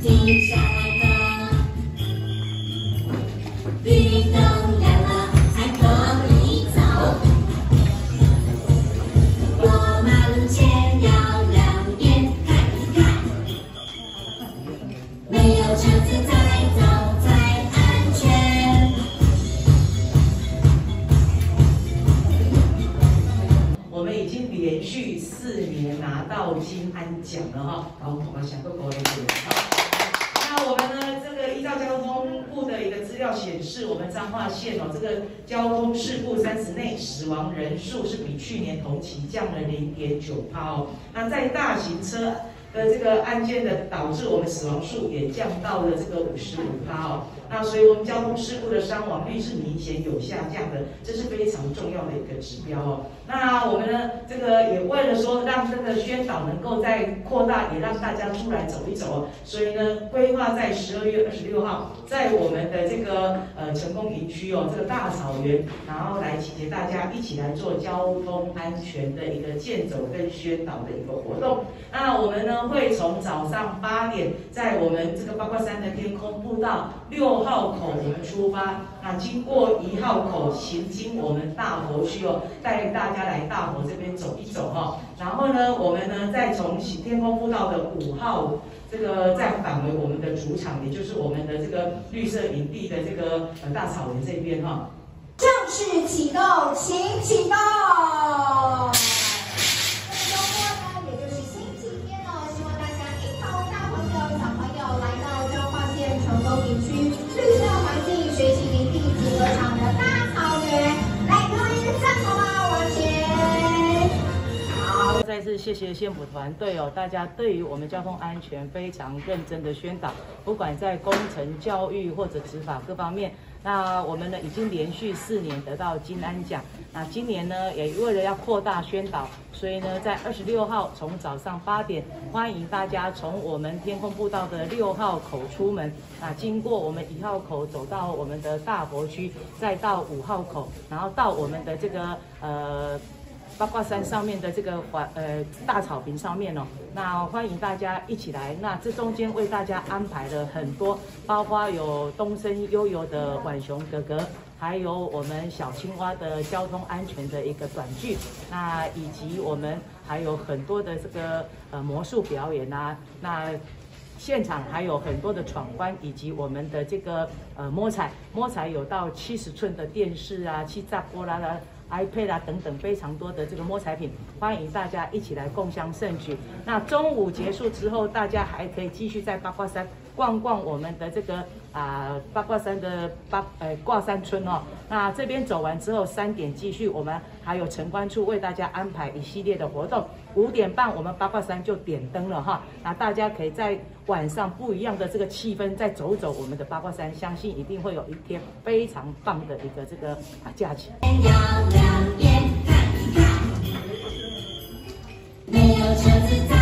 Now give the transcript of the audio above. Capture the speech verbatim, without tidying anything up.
停下来的。绿灯亮了才可以走，过马路前要两边看一看，没有车子在走才安全。 我们已经连续四年拿到金安奖了哈，好，我们想个国联奖。那我们呢，这个依照交通部的一个资料显示，我们彰化县哦，这个交通事故三十内死亡人数是比去年同期降了零点九趴哦。那在大型车的这个案件的导致我们死亡数也降到了这个五十五趴哦。那所以我们交通事故的伤亡率是明显有下降的，这是非常重要的一个指标哦。那我们呢，这个也为了说让这个宣导能够再扩大，也让大家出来走一走哦，所以呢，规划在十二月二十六号，在我们的这个呃成功营区哦，这个大草原，然后来集结大家一起来做交通安全的一个健走跟宣导的一个活动。那我们呢会从早上八点，在我们这个八卦山的天空步道六号口我们出发，那经过一号口行经我们大佛区哦，带大家来大佛这边走一走哈、哦。然后呢，我们呢再从天空步道的五号这个再返回我们的主场，也就是我们的这个绿色营地的这个呃大草原这边哈、哦。 正式启动，请启动。成功营区绿色环境学习营地集合场的大草原，来各位站好吗？往前。好。 再次谢谢县府团队哦，大家对于我们交通安全非常认真的宣导，不管在工程、教育或者执法各方面。那我们呢已经连续四年得到金安奖，那今年呢也为了要扩大宣导，所以呢在二十六号从早上八点，欢迎大家从我们天空步道的六号口出门，那经过我们一号口走到我们的大佛区，再到五号口，然后到我们的这个呃。八卦山上面的这个环呃大草坪上面哦，那欢迎大家一起来。那这中间为大家安排了很多，包括有东森悠游的浣熊哥哥，还有我们小青蛙的交通安全的一个短剧，那以及我们还有很多的这个呃魔术表演啊，那。现场还有很多的闯关，以及我们的这个呃摸彩，摸彩有到七十寸的电视啊、气炸锅啦、啦 iPad 啊等等非常多的这个摸彩品，欢迎大家一起来共襄盛举。那中午结束之后，大家还可以继续在八卦山逛逛我们的这个啊、呃、八卦山的八呃挂山村哦。那这边走完之后，三点继续，我们还有城关处为大家安排一系列的活动。五点半我们八卦山就点灯了哈，那大家可以在晚上不一样的这个气氛再走走我们的八卦山，相信一定会有一天非常棒的一个这个啊假期。 要两边看一看，没有车子在。